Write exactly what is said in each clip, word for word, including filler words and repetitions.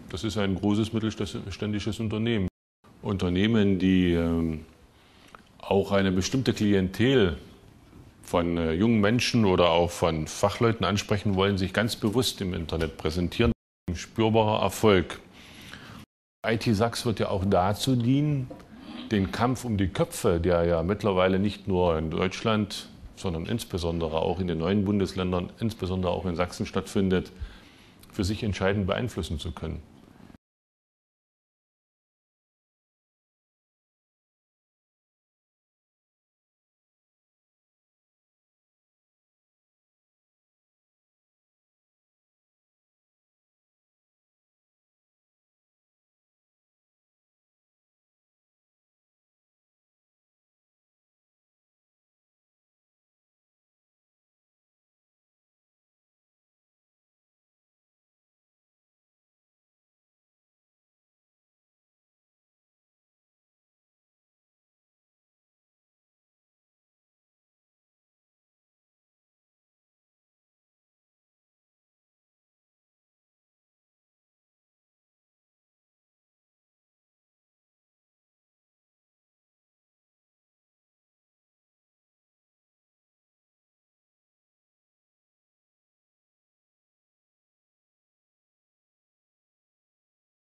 Das ist ein großes mittelständisches Unternehmen. Unternehmen, die ähm, auch eine bestimmte Klientel von äh, jungen Menschen oder auch von Fachleuten ansprechen wollen, sich ganz bewusst im Internet präsentieren. Ein spürbarer Erfolg. I T Sachs wird ja auch dazu dienen, den Kampf um die Köpfe, der ja mittlerweile nicht nur in Deutschland, sondern insbesondere auch in den neuen Bundesländern, insbesondere auch in Sachsen stattfindet, für sich entscheidend beeinflussen zu können.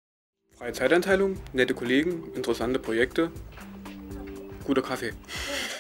Freie Zeiteinteilung, nette Kollegen, interessante Projekte, guter Kaffee.